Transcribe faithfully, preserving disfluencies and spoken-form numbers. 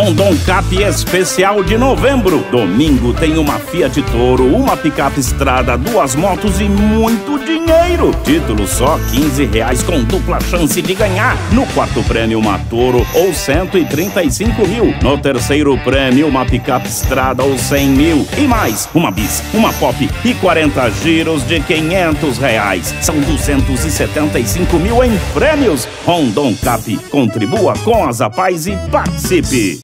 Rondon Cap especial de novembro. Domingo tem uma Fiat Toro, uma picape Estrada, duas motos e muito dinheiro. Título só quinze reais com dupla chance de ganhar. No quarto prêmio uma Toro ou cento e trinta e cinco mil. No terceiro prêmio uma picape Estrada ou cem mil. E mais uma Bis, uma Pop e quarenta giros de quinhentos reais. São duzentos e setenta e cinco mil em prêmios. Rondon Cap, contribua com a Zapaz e participe.